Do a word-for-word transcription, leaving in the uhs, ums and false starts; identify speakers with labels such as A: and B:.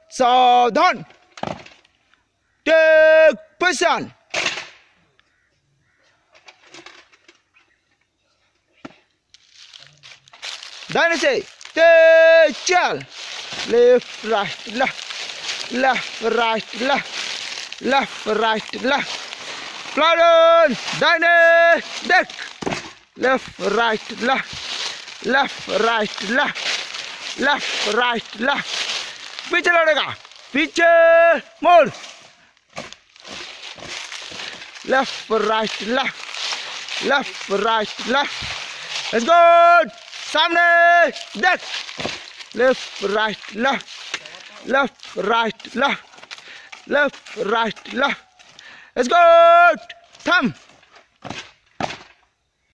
A: सावधान, take position, दाहिने से तेज चल, left right left, left right left, left right left, प्लान दाहिने देख, left right left, left right left, left right left, पीछे लौटेगा, पीछे मोड़, left right left, left right left, let's go, सामने देख, left right left, left right left, left right left, let's go, थम।